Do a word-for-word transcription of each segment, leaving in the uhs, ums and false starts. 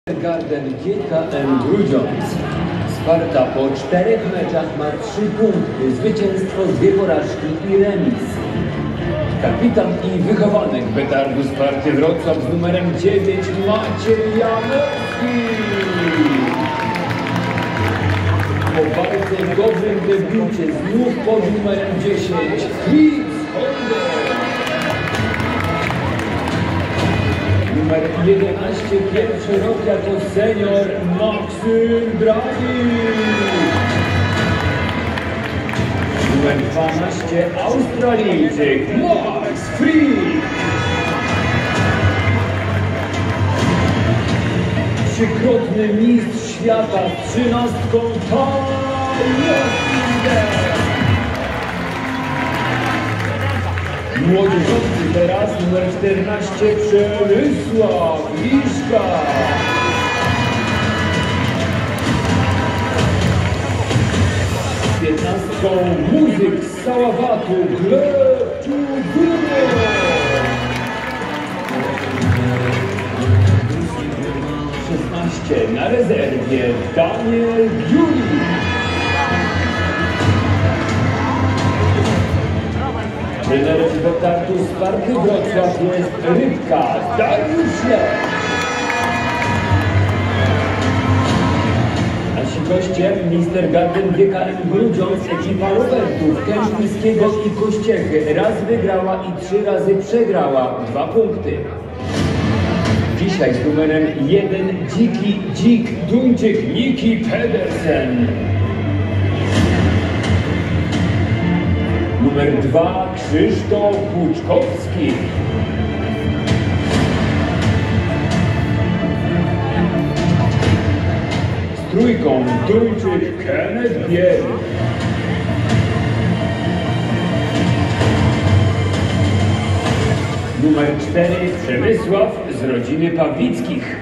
Garden G K M Grudziądz. Sparta po czterech meczach ma trzy punkty, zwycięstwo, dwie porażki i remis. Kapitan i wychowanek petardu Sparty Wrocław z numerem dziewięć Maciej Janowski. Po bardzo dobrym debiucie znów pod numerem dziesięć Fritz Holder. Numer jedenaście, pierwszy rok jako senior Maksym Dragicz. Numer dwanaście, Australijczyk Max Frick. Trzykrotny mistrz świata z trzynastką Młodzieżowcy teraz numer czternaście Przemysław Liszka. piętnastką muzyk z Saławatu Gleb Czuburo. szesnaście na rezerwie Daniel Juli. Trenerem petardu Sparty Wrocław jest Rybka Dariusz Lech. Nasi goście Mister Garden G K M Grudziądz, ekipa Robertów Kępińskiego i Kościechy. Raz wygrała i trzy razy przegrała. Dwa punkty. Dzisiaj z numerem jeden Dziki Dzik Duńczyk Niki Pedersen. Numer dwa Krzysztof Puczkowski. Z trójką Duńczyk Kenneth Biel. Numer cztery Przemysław z rodziny Pawlickich.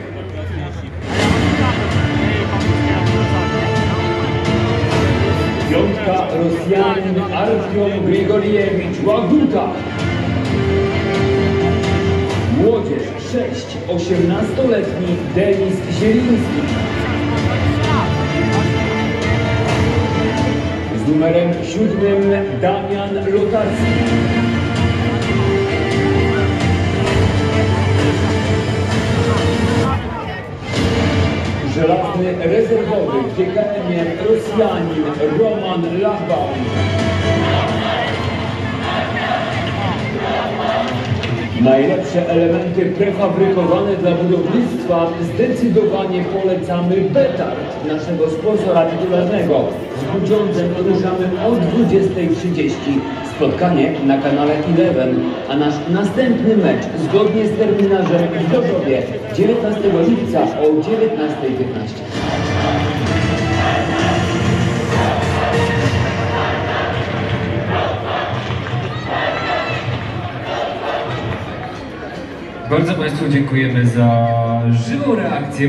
Piątka Rosjanin Artiom Grigoriewicz Łaguta. Młodzież sześć osiemnastoletni Denis Zieliński. Z numerem siódmym Damian Lotarski. Żelazny rezerwowy w G K M-ie Rosjanin Roman Lachbaum. Najlepsze elementy prefabrykowane dla budownictwa zdecydowanie polecamy Betard, naszego sponsora tytularnego. Z Grudziądzem ruszamy o dwudziestej trzydzieści. Spotkanie na kanale Eleven, a nasz następny mecz zgodnie z terminarzem w Gorzowie dziewiętnastego lipca o dziewiętnastej piętnaście. Bardzo Państwu dziękujemy za żywą reakcję.